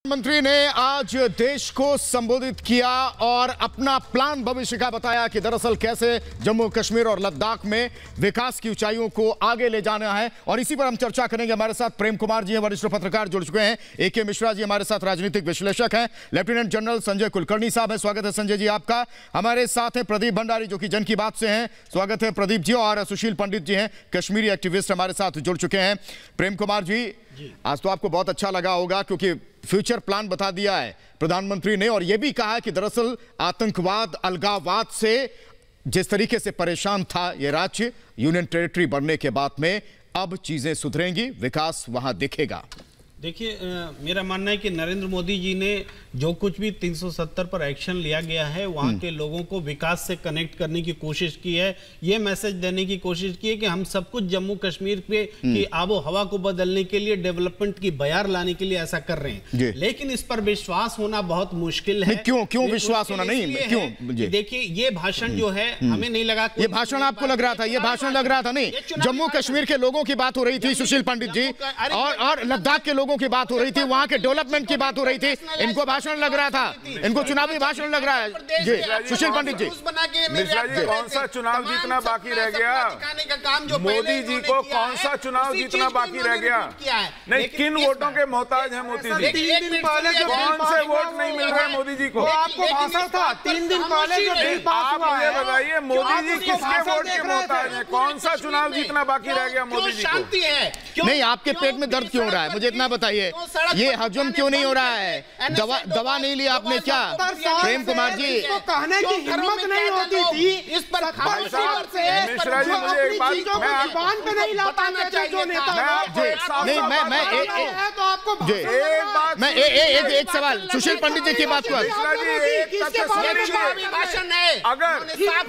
प्रधानमंत्री ने आज देश को संबोधित किया और अपना प्लान भविष्य का बताया कि दरअसल कैसे जम्मू कश्मीर और लद्दाख में विकास की ऊंचाइयों को आगे ले जाना है। और इसी पर हम चर्चा करेंगे। हमारे साथ प्रेम कुमार जी हैं, वरिष्ठ पत्रकार जुड़ चुके हैं। AK मिश्रा जी हमारे साथ राजनीतिक विश्लेषक हैं। लेफ्टिनेंट जनरल संजय कुलकर्णी साहब हैं, स्वागत है संजय जी आपका। हमारे साथ हैं प्रदीप भंडारी जो कि जन की बात से हैं, स्वागत है प्रदीप जी। और सुशील पंडित जी हैं, कश्मीरी एक्टिविस्ट, हमारे साथ जुड़ चुके हैं। प्रेम कुमार जी, आज तो आपको बहुत अच्छा लगा होगा क्योंकि फ्यूचर प्लान बता दिया है प्रधानमंत्री ने, और यह भी कहा है कि दरअसल आतंकवाद, अलगाववाद से जिस तरीके से परेशान था यह राज्य, यूनियन टेरिटरी बनने के बाद में अब चीजें सुधरेंगी, विकास वहां दिखेगा। देखिए, मेरा मानना है कि नरेंद्र मोदी जी ने जो कुछ भी 370 पर एक्शन लिया गया है, वहां के लोगों को विकास से कनेक्ट करने की कोशिश की है। ये मैसेज देने की कोशिश की है कि हम सब कुछ जम्मू कश्मीर पे की आबो हवा को बदलने के लिए, डेवलपमेंट की बयार लाने के लिए ऐसा कर रहे हैं। लेकिन इस पर विश्वास होना बहुत मुश्किल है। क्यों विश्वास होना नहीं? क्यों? देखिए, ये भाषण जो है, हमें नहीं लगा ये भाषण आपको लग रहा था, ये भाषण लग रहा था नहीं। जम्मू कश्मीर के लोगों की बात हो रही थी सुशील पंडित जी, और लद्दाख के लोगों की बात हो रही थी, वहां के डेवलपमेंट की बात हो रही थी। इनको भाषण लग रहा था, इनको चुनावी भाषण लग रहा है जी। सुशील पंडित जी, मिश्रा जी, कौन सा चुनाव जीतना बाकी रह गया? मोदी जी को कौन सा चुनाव जीतना बाकी रह गया? नहीं, किन वोटों के मोहताज हैं मोदी जी? 3 दिन पहले जो कौन से वोट नहीं मिल रहे मोदी जी को? आपको भाषण था 3 दिन पहले जो बिल पास हुआ है, आप बताइए मोदी जी किसके वोट के मोहताज हैं? कौन सा चुनाव जीतना बाकी रह गया मोदी जी को? नहीं, आपके पेट में दर्द क्यों हो रहा है, मुझे इतना बताइए। ये हजम क्यों नहीं हो रहा है? दवा नहीं ली आपने क्या? प्रेम कुमार जी, कहने की हिम्मत नहीं होती थी इस पर। मिश्रा जी, मुझे एक बात, जुबान पे नहीं लाता जो नेता नहीं, मैं एक सवाल सुशील पंडित जी की बात को, अगर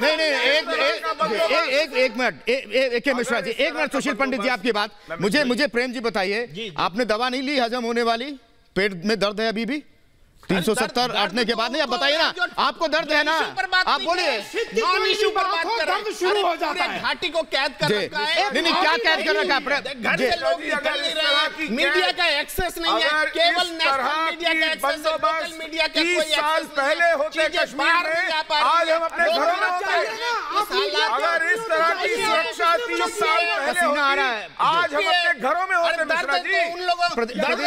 नहीं एक मिनट, AK मिश्रा जी, एक मिनट सुशील पंडित जी आपकी बात। मुझे प्रेम जी बताइए, आपने दवा नहीं ली हजम होने वाली? पेट में दर्द है अभी भी 370 हटने के बाद? नहीं, आप बताइए ना, आपको दर्द है ना, आप बोलिए। नॉन इशू पर बात कर रहे हैं, शुरू हो जाता है। घाटी को कैद कर रखा है। नहीं, क्या कैद कर रखा है? घर से लोग निकल नहीं रहे हैं, मीडिया का एक्सेस नहीं है, केवल नेशनल मीडिया का एक्सेस है, लोकल मीडिया का कोई एक्सेस साल पहले होते कश्मीर में, आज हम अपने घरों में होते हैं। अगर इस तरह की सुरक्षा 30 साल पहले होती, आज हम अपने घरों में होते। मिश्रा जी, प्रदीप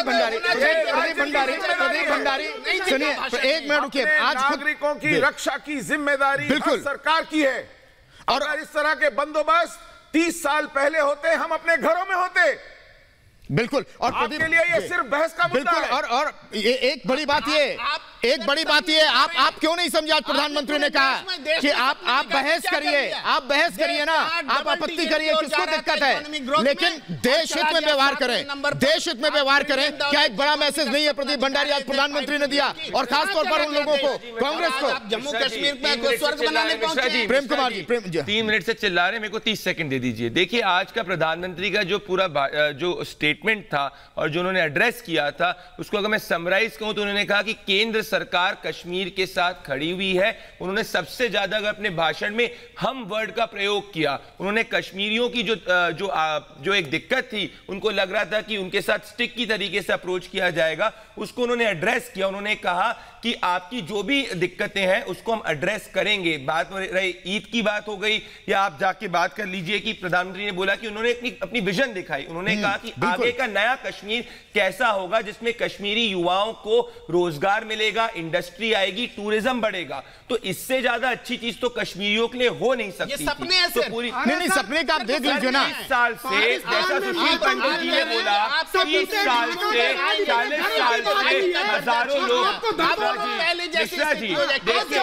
भंडारी सुनिए, एक मिनट रुकिए। आज नागरिकों की रक्षा की जिम्मेदारी बिल्कुल सरकार की है। और अगर इस तरह के बंदोबस्त 30 साल पहले होते, हम अपने घरों में होते। बिल्कुल। और आपके लिए ये सिर्फ बहस का मुद्दा है। और ये एक बड़ी बात ये, आप क्यों नहीं समझे? आज प्रधानमंत्री ने कहा कि आप बहस करिए ना, आप आपत्ति करिए, किसको दिक्कत है, लेकिन देश हित में व्यवहार करें, देश हित में व्यवहार करें। क्या एक बड़ा मैसेज नहीं है प्रदीप भंडारी आज प्रधानमंत्री ने दिया, और खासतौर पर उन लोगों को, कांग्रेस को? जम्मू कश्मीर में स्वर्ग बनाने पहुंचे। प्रेम कुमार जी, 3 मिनट से चिल्ला रहे, मेरे को 30 सेकंड दे दीजिए। देखिए, आज का प्रधानमंत्री का जो पूरा जो स्टेटमेंट था और जो उन्होंने एड्रेस किया था, उसको अगर मैं समराइज कहूं तो उन्होंने कहा कि केंद्र सरकार कश्मीर के साथ खड़ी हुई है। उन्होंने सबसे ज्यादा अगर अपने भाषण में हम वर्ड का प्रयोग किया। उन्होंने कश्मीरियों की जो एक दिक्कत थी, उनको लग रहा था कि उनके साथ स्टिक की तरीके से अप्रोच किया जाएगा, उसको उन्होंने एड्रेस किया। उन्होंने कहा कि आपकी जो भी दिक्कतें हैं उसको हम एड्रेस करेंगे। बात रही ईद की बात हो गई, या आप जाके बात कर लीजिए कि प्रधानमंत्री ने बोला कि उन्होंने अपनी विजन दिखाई। उन्होंने कहा कि आगे का नया कश्मीर कैसा होगा, जिसमें कश्मीरी युवाओं को रोजगार मिलेगा, इंडस्ट्री आएगी, टूरिज्म बढ़ेगा। तो इससे ज्यादा अच्छी चीज तो कश्मीरियों के लिए हो नहीं सकती। ये सपने हैं, तो पूरी नहीं, सपने का आप देख लीजिए ना। 30 साल से, जैसा सुशील पंडित जी ने बोला, 30 साल से, 40 साल से हजारों लोग। मिश्रा जी, देखिए,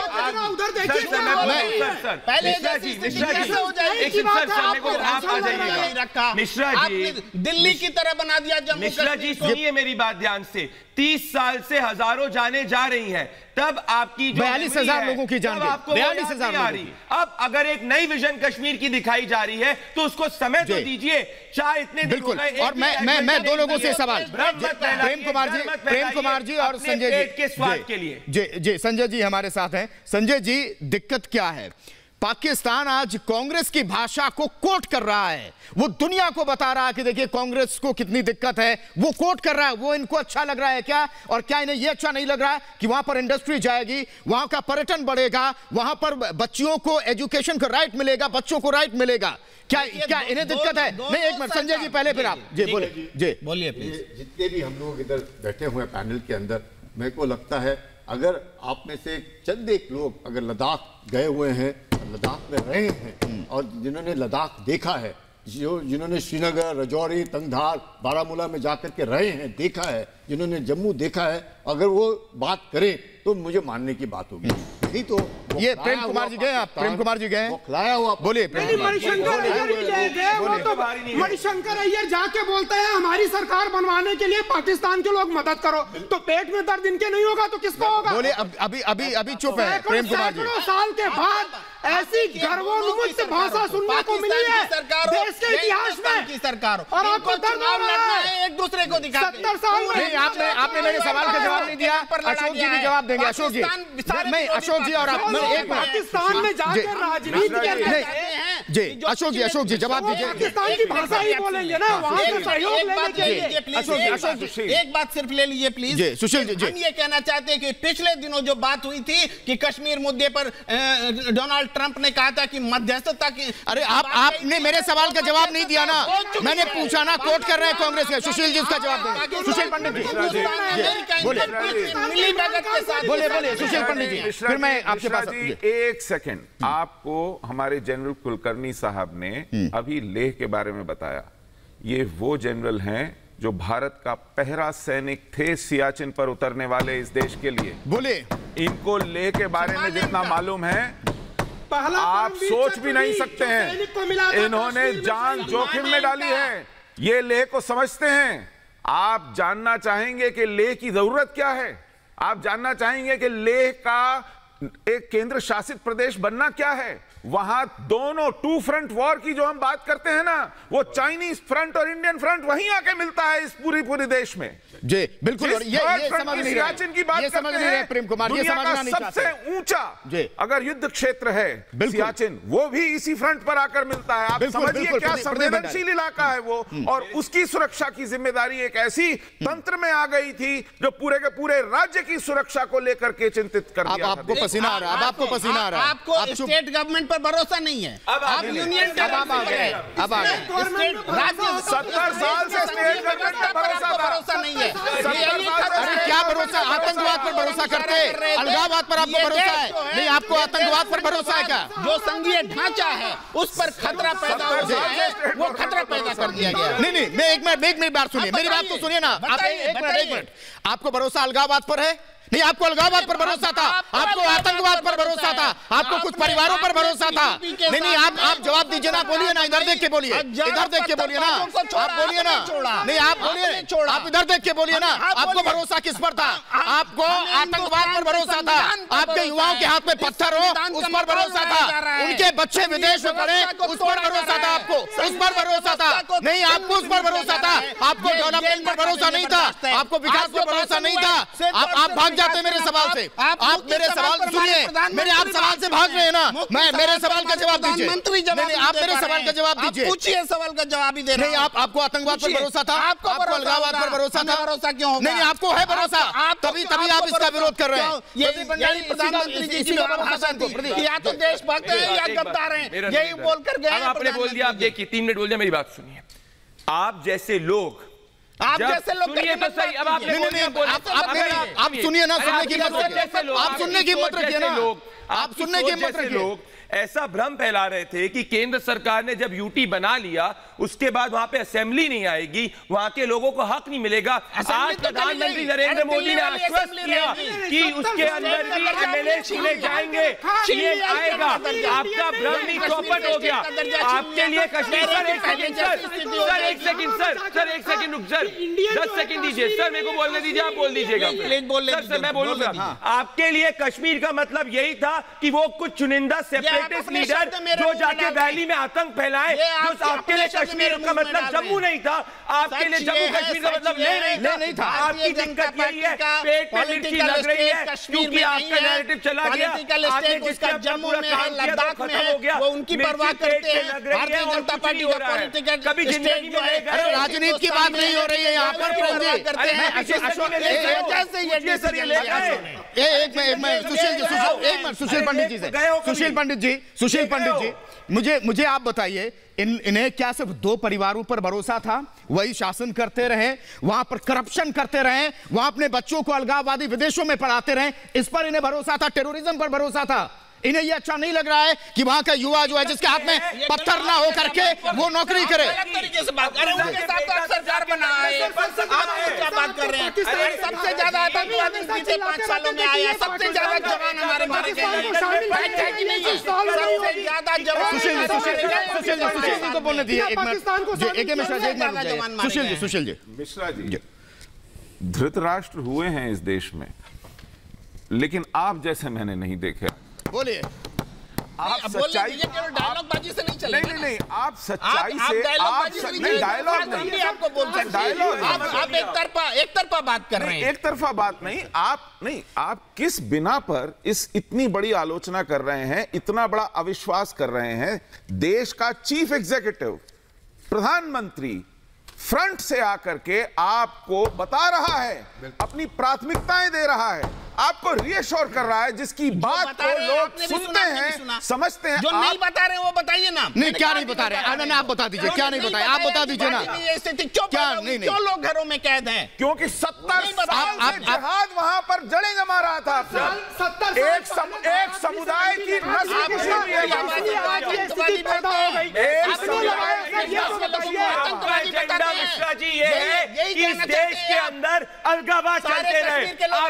आप आ जाइएगा। मिश्रा जी, दिल्ली की तरह बना दिया जम्मू। मिश्रा जी, सुनिए मेरी बात ध्यान से। 30 साल से हजारों जाने जा रही हैं, तब आपकी 42,000 लोगों की जान, 42,000। अब अगर एक नई विजन कश्मीर की दिखाई जा रही है तो उसको समय तो दीजिए। चाहे इतने बिल्कुल। और मैं दो लोगों से सवाल, प्रेम कुमार जी और संजय जी के स्वाद के लिए। जी, संजय जी हमारे साथ हैं। संजय जी, दिक्कत क्या है? पाकिस्तान आज कांग्रेस की भाषा को कोट कर रहा है, वो दुनिया को बता रहा है कि देखिए कांग्रेस को कितनी दिक्कत है, वो कोट कर रहा है। वो इनको अच्छा लग रहा है क्या, और क्या इन्हें ये अच्छा नहीं लग रहा है कि वहां पर इंडस्ट्री जाएगी, वहां का पर्यटन बढ़ेगा, वहां पर बच्चियों को एजुकेशन का राइट मिलेगा, बच्चों को राइट मिलेगा? क्या इन्हें दिक्कत है? नहीं, एक मिनट संजय जी, पहले फिर आप जी बोलिए। जी बोलिए प्लीज। जितने भी हम लोग इधर बैठे हुए पैनल के अंदर, मेरे को लगता है अगर आप में से चंद एक लोग अगर लद्दाख गए हुए हैं, लद्दाख में रहे हैं और जिन्होंने लद्दाख देखा है, जिन्होंने श्रीनगर, रजौरी, तंगधार, बारामूला में जाकर के रहे हैं, देखा है, जिन्होंने जम्मू देखा है, अगर वो बात करें तो मुझे मानने की बात होगी। नहीं तो ये प्रेम कुमार जी गए, आप प्रेम कुमार जी गए, खिलाया हुआ, बोलिए। मणिशंकर अय्यर जाके बोलता है हमारी सरकार बनवाने के लिए पाकिस्तान के लोग मदद करो, तो पेट में दर्द इनके नहीं होगा तो किसको होगा? बोले अभी चुप है प्रेम कुमार जी। साल के बाद ऐसी गर्वोन्मुक्त भाषा सुनने को मिली है देश के इतिहास में की सरकार, और आपको चुनाव लड़ना है एक दूसरे को दिखा। 70 साल में आपने मेरे सवाल का जवाब नहीं दिया। अशोक जी भी जवाब देंगे। अशोक जी, मैं अशोक जी और आप एक पाकिस्तान में जाकर राजनीति करते हैं जी। अशोक जी जवाब दीजिए। पाकिस्तान की भाषा ही बोलेंगे ना, वहाँ से सहयोग लेने के लिए। अशोक जी एक बात सिर्फ ले लीजिए प्लीज। जी सुशील जी, हम ये कहना चाहते हैं कि पिछले दिनों जो बात हुई थी कि कश्मीर मुद्दे पर डोनाल्ड ट्रंप ने कहा था कि मध्यस्थता की, अरे आपने मेरे सवाल का जवाब नहीं दिया ना, मैंने पूछा ना, कोट कर रहे हैं कांग्रेस के। सुशील जी उसका जवाब दें। सुशील पंडित जी बोले सुशील पंडित जी, फिर मैं आपके पास। एक सेकंड, आपको हमारे जनरल कुलकर्णी साहब ने अभी लेह के बारे में बताया। ये वो जनरल हैं जो भारत का पहला सैनिक थे सियाचिन पर उतरने वाले इस देश के लिए। बोले इनको लेह के बारे में जितना मालूम है आप सोच भी नहीं सकते हैं। इन्होंने जान जोखिम में डाली है, ये लेह को समझते हैं। आप जानना चाहेंगे कि लेह की जरूरत क्या है? आप जानना चाहेंगे कि लेह का एक केंद्र शासित प्रदेश बनना क्या है? वहां दोनों टू फ्रंट वॉर की जो हम बात करते हैं ना, वो चाइनीज फ्रंट और इंडियन फ्रंट वहीं आके मिलता है इस पूरे देश में। जी बिल्कुल, ये समझ नहीं रहे, की बात करते हैं। प्रेम कुमार, ये समझना नहीं चाहते। सबसे ऊंचा अगर युद्ध क्षेत्र है सियाचिन, वो भी इसी फ्रंट पर आकर मिलता है। आप समझिए क्या संवेदनशील इलाका है वो, और उसकी सुरक्षा की जिम्मेदारी एक ऐसी तंत्र में आ गई थी जो पूरे के पूरे राज्य की सुरक्षा को लेकर के चिंतित कर दिया। आपको पसीना आ रहा है, आपको पसीना आ रहा है, आपको स्टेट गवर्नमेंट पर भरोसा नहीं है। आप यूनियन अब आ गए। 70 साल से स्टेट गवर्नमेंट पर भरोसा नहीं है। अरे क्या भरोसा? आतंकवाद पर भरोसा करते, अलगाववाद पर आपको भरोसा है? नहीं, आपको आतंकवाद पर भरोसा है क्या? जो संघीय ढांचा है उस पर खतरा पैदा हो गया है, वो खतरा पैदा कर दिया गया। नहीं, मैं एक मिनट बात सुनिए, मेरी बात तो सुनिए ना। आप एक मिनट, आपको भरोसा अलगाववाद पर है? नहीं, आपको अलगाववाद पर भरोसा था, आपको आतंकवाद पर भरोसा था, आपको कुछ परिवारों पर भरोसा था। नहीं, आप जवाब दीजिए ना, बोलिए ना, इधर देख के बोलिए, इधर देख के बोलिए ना, आप बोलिए ना, नहीं आप बोलिए, आप इधर देख के बोलिए ना। आपको भरोसा किस पर था? आपको आतंकवाद पर भरोसा था, आपके युवाओं के हाथ में पत्थर हो उस पर भरोसा था, उनके बच्चे विदेश में पढ़े उस पर भरोसा था, आपको उस पर भरोसा था। नहीं, आपको उस पर भरोसा था, आपको डेवलपमेंट पर भरोसा नहीं था, आपको विकास पर भरोसा नहीं था। आप भाग जाते मेरे सवाल से। आप मेरे सवाल सुनिए, मेरे आप सवाल से भाग रहे हैं ना। मैं मेरे सवाल का जवाब दीजिए। नहीं, आप मेरे सवाल का जवाब दीजिए। पूछिए, सवाल का जवाब ही दे रहे हैं। नहीं, आपको आतंकवाद पर भरोसा था, आपको अलगाववाद पर भरोसा था। भरोसा क्यों होगा? नहीं, आपको है भरोसा, तभी आप इसका विरोध कर रहे हैं। प्रधानमंत्री जी की भाषण थी, या तो देशभक्त है या गद्दार हैं, यही बोल कर गए। आपने बोल दिया, आप देखिए 3 मिनट बोल दिया, मेरी बात सुनिए। आप जैसे लोग, आप जैसे लोग सुनिए तो सही। अब आपने बोल दिया, आप सुनिए ना, सुनने की हिम्मत रखिए, आप सुनने की हिम्मत रखिए ना, आप सुनने की हिम्मत रखिए। ऐसा भ्रम फैला रहे थे कि केंद्र सरकार ने जब यूटी बना लिया उसके बाद वहां पे असेंबली नहीं आएगी, वहां के लोगों को हक नहीं मिलेगा। आज प्रधानमंत्री नरेंद्र मोदी ने आश्वस्त किया कि उसके अंदर भी एमएलए चुने जाएंगे, सीएम आएगा। आपका भ्रम भी चौपट हो गया। आपके लिए कश्मीर, सर एक सेकंड रुक सर, 10 सेकंड दीजिए सर, मेरे को बोलने दीजिए, आप बोल दीजिएगा सर, मैं बोलूंगा। आपके लिए कश्मीर का मतलब यही था कि वो कुछ चुनिंदा सेपरेट सेपरेटिस्ट लीडर जो जाके वैली में आतंक फैलाए, जो आपके लिए कश्मीर का मतलब जम्मू नहीं था, आपके लिए जम्मू कश्मीर का मतलब नहीं था। आपकी दिक्कत यही है, पेट में मिर्ची लग रही है क्योंकि आपका नैरेटिव चला गया। आपने जिसका जम्मू में है, लद्दाख में है, वो उनकी परवाह करते हैं। भारतीय जनता पार्टी का पॉलिटिकल कभी जिंदगी में राजनीति की बात नहीं हो रही है यहाँ पर। सुशील पंडित जी, मुझे आप बताइए, इन्हें क्या सिर्फ 2 परिवारों पर भरोसा था? वही शासन करते रहे, वहां पर करप्शन करते रहे, वहां अपने बच्चों को अलगाववादी विदेशों में पढ़ाते रहे, इस पर इन्हें भरोसा था, टेररिज्म पर भरोसा था। इन्हें यह अच्छा नहीं लग रहा है कि वहां का युवा जो है, जिसके हाथ में पत्थर ना हो करके वो नौकरी करे। तरीके से बात कर रहे हैं, उनके साथ तो सरकार बना है, आप क्या बात कर रहे हैं? सबसे ज्यादा आतंकवादी पिछले 5 सालों में आया, सबसे ज्यादा जवान हमारे मारे गए हैं, सबसे ज्यादा जवान। सुशील जी को बोलने दिए एक मिनट। सुशील जी मिश्रा जी, धृतराष्ट्र हुए हैं इस देश में, लेकिन आप जैसे मैंने नहीं देखे। बोलिए, आप सच्चाई, डायलॉगबाजी से नहीं चलेगा। नहीं, आप सच्चाई से, डायलॉग नहीं, आपको बोल सकते, डायलॉग आप एक तरफा बात कर रहे हैं। एक तरफा बात नहीं, आप किस बिना पर इतनी बड़ी आलोचना कर रहे हैं, इतना बड़ा अविश्वास कर रहे हैं? देश का चीफ एग्जीक्यूटिव, प्रधानमंत्री फ्रंट से आकर के आपको बता रहा है, अपनी प्राथमिकताएं दे रहा है, आपको रीअश्योर कर रहा है, जिसकी बात को लोग सुनते हैं, समझते हैं। जो नहीं बता रहे वो बताइए ना। नहीं, क्या नहीं बता रहे? आप बता दीजिए, क्या नहीं बताया? आप बता दीजिए ना। क्या नहीं, क्यों लोग घरों में कैद हैं? क्योंकि 70 साल से जिहाद वहां पर जड़ें जमा रहा था। एक समुदाय की नस्ल की शुरू है। मिश्रा जी, ये है कि इस देश के अंदर अलगाववाद चलते रहे।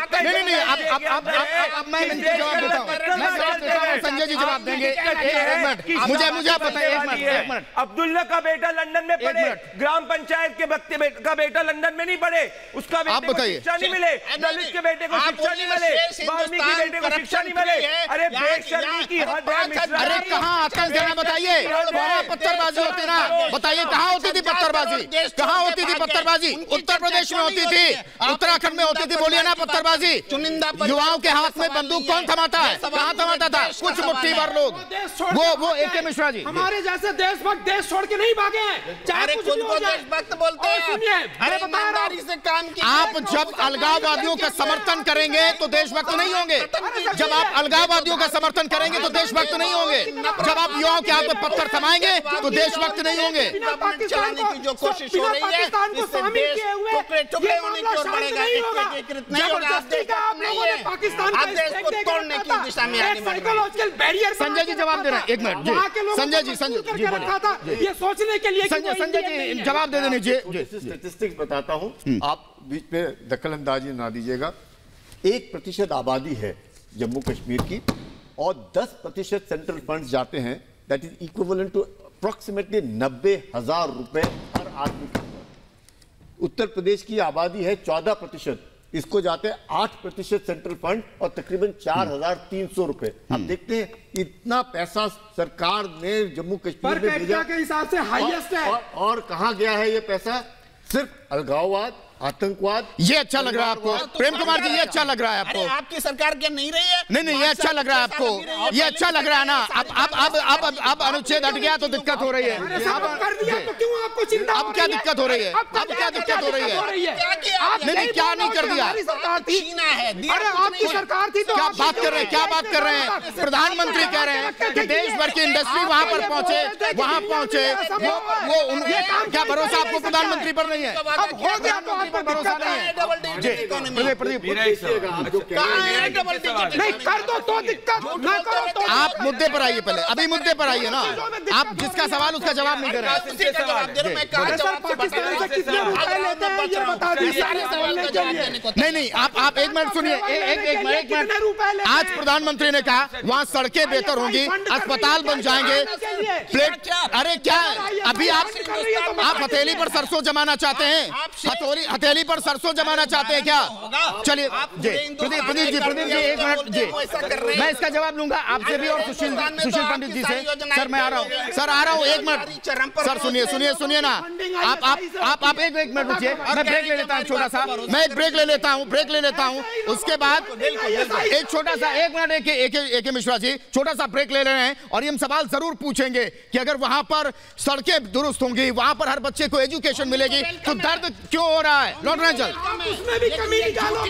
अब मैं जवाब देता हूँ, संजय जी जवाब देंगे। एक मिनट, मुझे आप बताइए। एक मिनट, अब्दुल्ला का बेटा लंदन में पढ़े, ग्राम पंचायत के का बेटा लंदन में नहीं पढ़े, उसका बेटे को शिक्षा नहीं मिले, दलित के बेटे को शिक्षा नहीं मिले, वाल्मीकि के बेटे को शिक्षा नहीं मिले। अरे बेशर्मी की हद है मिश्रा। अरे कहाँ आतंक है बताइए, वहाँ पत्थरबाजी होती ना, बताइए कहाँ होती थी पत्थरबाजी? कहाँ होती थी पत्थरबाजी? उत्तर प्रदेश में होती थी, उत्तराखंड में होती थी, बोलिए ना पत्थरबाजी। युवाओं के हाथ में बंदूक कौन थमाता है? कहाँ थमाता था? कुछ मुट्ठी भर लोग। वो एक मिश्रा जी, हमारे जैसे देशभक्त देश छोड़ के नहीं भागे हैं, चाहे खुद को देशभक्त बोलते हैं। अरे ईमानदारी से काम किया। आप जब अलगाववादियों का समर्थन करेंगे तो देशभक्त नहीं होंगे। जब आप अलगाववादियों का समर्थन करेंगे तो देशभक्त नहीं होंगे। जब आप युवाओं के हाथ में पत्थर थमाएंगे तो देशभक्त नहीं होंगे। चलाने की जो कोशिश हो रही है, इससे देश टुकड़े होने की ओर बढ़ेगा, एकीकृत नहीं होगा। आप देश को तोड़ने की दिशा में आगे बढ़ेंगे। संजय जी जवाब दे रहे हैं, एक मिनट जी। संजय जी ये सोचने के लिए संजय जी जवाब दे देने जी। स्टैटिस्टिक्स बताता हूं, आप बीच में दखलंदाजी ना दीजिएगा। 1% आबादी है जम्मू कश्मीर की और 10% सेंट्रल फंड्स जाते हैं, that is equivalent to approximately 90,000 रुपए हर आदमी के ऊपर। उत्तर प्रदेश की आबादी है 14%, इसको जाते हैं 8% सेंट्रल फंड और तकरीबन 4,300 रुपए। अब देखते हैं इतना पैसा सरकार ने जम्मू कश्मीर में भेजा के हिसाब से हाईएस्ट है। और कहां गया है ये पैसा? सिर्फ अलगाववाद, आतंकवाद। ये अच्छा लग रहा है आपको प्रेम कुमार जी? ये अच्छा लग रहा है आपको? आपकी सरकार क्या नहीं रही है? नहीं, ये अच्छा लग रहा है आपको? ये अच्छा लग रहा है ना? अब अनुच्छेद हट गया तो दिक्कत हो रही है। कर दिया तो क्यों आपको चिंता? अब क्या दिक्कत हो रही है? अब क्या दिक्कत हो रही है? नहीं, क्या नहीं कर दिया? अरे आपकी सरकार थी तो क्या बात कर रहे हैं? क्या बात कर रहे हैं? प्रधानमंत्री कह रहे हैं कि देश भर की इंडस्ट्री वहां पर पहुंचे, वहां पहुंचे। वो क्या भरोसा आपको प्रधानमंत्री पर नहीं है? अब हो गया तो आपको भरोसा नहीं है। नहीं कर दो तो दिक्कत, ना करो तो। आप मुद्दे पर आइए पहले, अभी मुद्दे पर आइए ना। आप जिसका सवाल उसका जवाब नहीं दे रहे। नहीं, आप एक मिनट सुनिए, एक मिनट। आज प्रधानमंत्री ने कहा वहाँ सड़कें बेहतर होंगी, अस्पताल बन जाएंगे, प्लेट। अरे क्या अभी आप हथेली पर सरसों जमाना चाहते हैं? हथेली पर सरसों जमाना चाहते हैं क्या? चलिए प्रदीप जी एक मिनट जी, मैं इसका जवाब लूंगा आपसे भी और सुशील पंडित जी से। सर मैं आ रहा हूँ, सर आ रहा हूँ, एक मिनट सर, सुनिए ना, आप एक मिनट रुकिए, मैं ब्रेक ले लेता हूँ छोटा सा, मैं एक ब्रेक ले लेता हूँ, उसके बाद एक छोटा सा, एक मिनट, एक मिश्रा जी छोटा सा ब्रेक ले रहे हैं और ये हम सवाल जरूर पूछेंगे कि अगर वहां पर सड़कें दुरुस्त होंगी, वहां पर हर बच्चे को एजुकेशन मिलेगी, तो दर्द क्यों हो रहा है? लौट रहे हैं जल्द। उसमें भी कमी निकालो।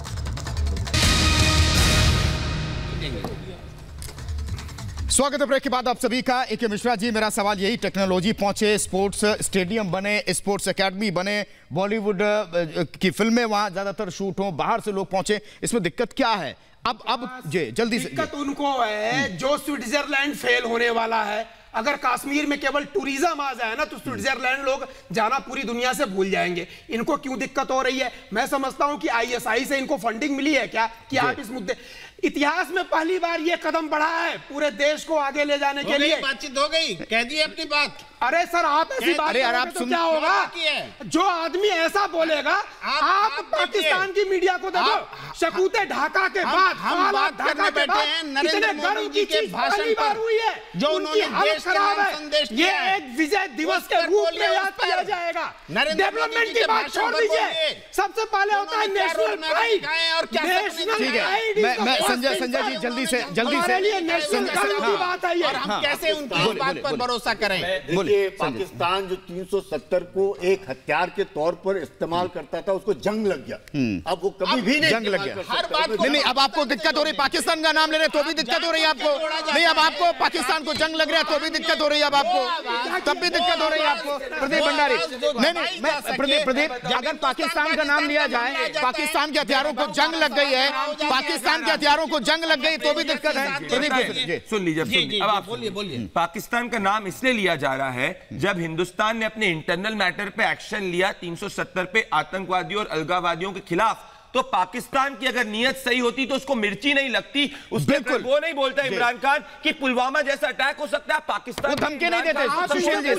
स्वागत है ब्रेक के बाद आप सभी का। ए.के. मिश्रा जी, मेरा सवाल यही, टेक्नोलॉजी पहुंचे, स्पोर्ट्स स्टेडियम बने, स्पोर्ट्स एकेडमी बने, बॉलीवुड की फिल्में वहां ज्यादातर शूट हो, बाहर से लोग पहुंचे, इसमें दिक्कत क्या है? अब जी जल्दी से। दिक्कत उनको है जो स्विट्जरलैंड फेल होने वाला है। अगर कश्मीर में केवल टूरिज्म आ जाए ना तो स्विट्जरलैंड लोग जाना पूरी दुनिया से भूल जाएंगे। इनको क्यों दिक्कत हो रही है? मैं समझता हूं कि आईएसआई से इनको फंडिंग मिली है क्या कि आप इस मुद्दे, इतिहास में पहली बार ये कदम बढ़ा है पूरे देश को आगे ले जाने के लिए। बातचीत हो गई, कह दी अपनी बात। अरे सर आप ऐसी बात करोगे तो क्या होगा? जो आदमी ऐसा बोलेगा, आप पाकिस्तान की मीडिया को देखो, शकूते ढाका के बाद हम बात करने बैठे हैं नरेंद्र मोदी जी के भाषण पर हुई है जो उन्होंने देश के नाम संदेश ये एक विजय दिवस के रूप में याद किया जाएगा। डेवलपमेंट की बात छोड़ दीजिए, सबसे पहले होता है नेशनल प्राइड और नेशनल प्राइड। मैं संजय जी जल्दी से नेशनल की बात है ये, हम कैसे उनकी बात पर भरोसा करें? देखिए पाकिस्तान जो 370 को एक हथियार के तौर पर इस्तेमाल करता था, उसको जंग लग गया। अब वो कभी भी नहीं जंग लग गया। हर बात को नहीं, अब आपको दिक्कत हो रही, पाकिस्तान का नाम ले रहे तो भी दिक्कत हो रही है आपको। नहीं, अब आपको पाकिस्तान को जंग लग रहा है तो भी दिक्कत हो रही है अब आपको, तब भी दिक्कत हो रही है आपको। प्रदीप भंडारी, नहीं मैं प्रदीप, अगर पाकिस्तान का नाम लिया जाए, पाकिस्तान के हथियारों को जंग लग गई है, पाकिस्तान के हथियारों को जंग लग गई तो भी दिक्कत है। प्रदीप सुन लीजिए, अब आप बोलिए। पाकिस्तान का नाम इसलिए लिया जा रहा है जब हिंदुस्तान ने अपने इंटरनल मैटर पे एक्शन लिया 370 पे आतंकवादियों और अलगाववादियों के खिलाफ, तो पाकिस्तान की अगर नीयत सही होती तो उसको मिर्ची नहीं लगती। बिल्कुल वो नहीं बोलता इमरान खान कि पुलवामा जैसा अटैक हो सकता है, पाकिस्तान वो धमकी नहीं देते। सुशील पंडित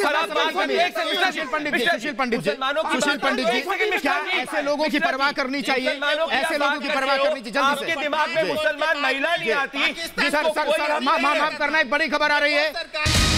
जी, क्या ऐसे लोगों की परवाह करनी चाहिए? ऐसे लोगों की परवाह करनी चाहिए? जल्दी से। आपके दिमाग में मुसलमान महिला नहीं आती? सर माफ करना, एक बड़ी खबर आ रही है।